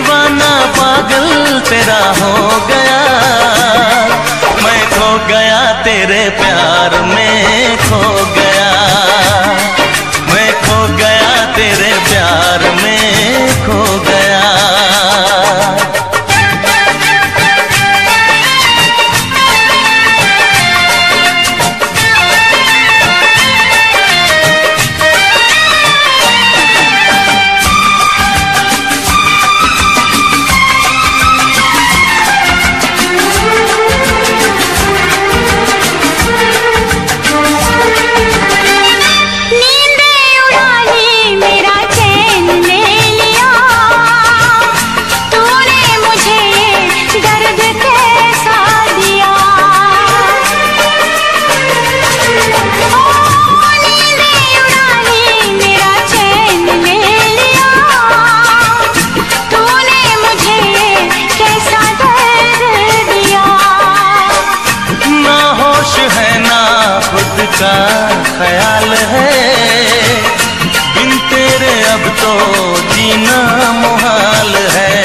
दीवाना पागल तेरा हो गया, मैं खो गया तेरे प्यार में खो गया, मैं खो गया तेरे प्यार में खो गया। का ख्याल है बिन तेरे अब तो जीना मुहाल है।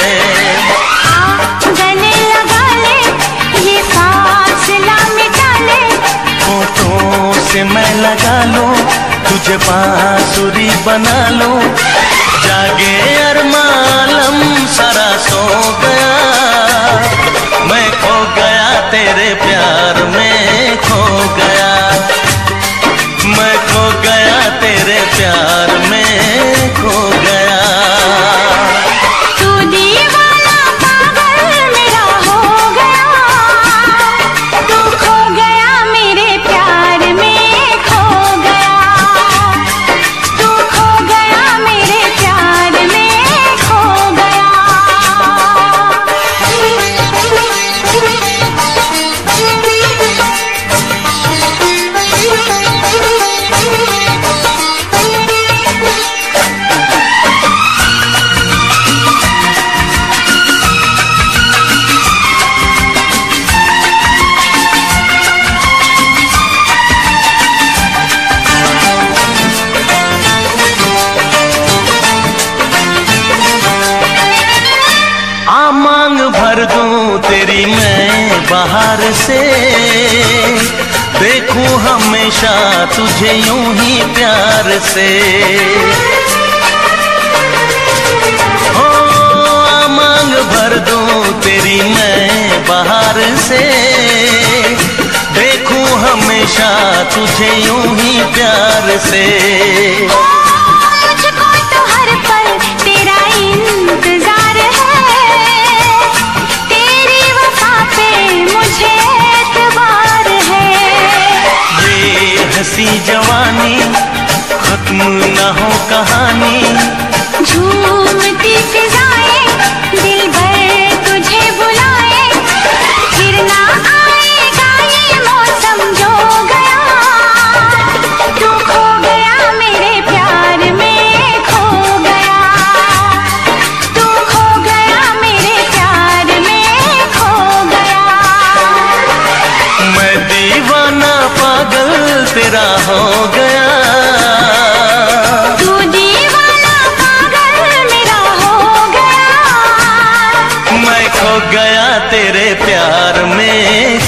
गले लगा ले ये फासला मिटा ले, होठों से मैं लगा लूं तुझे बांसुरी बना लूं, जागे अरमालम सारा सो गया, मैं खो गया तेरे प्यार में खो गया, मैं खो गया तेरे प्यार में खो गया। तू दीवाना पागल मेरा हो गया, तू खो गया मेरे प्यार में खो गया, तू खो गया मेरे प्यार में खो गया। मांग भर दूं तेरी मैं बाहर से, देखूं हमेशा तुझे यूं ही प्यार से। हो मांग भर दूं तेरी मैं बाहर से, देखूं हमेशा तुझे यूं ही प्यार से। मुझको तो हर पल तेरा इंतजार है, तेरी वफा पे मुझे एतबार है। ये हंसी जवानी खत्म न हो कहानी, झूमती फिजाएं दिल भर तुझे बुलाए, फिर ना आएगा ये मौसम जो गया, तू खो गया मेरे प्यार में खो गया, तू खो गया मेरे प्यार में खो गया। मैं दीवाना पागल तेरा हो गया, तू दीवाना पागल मेरा हो गया, मैं खो गया तेरे प्यार में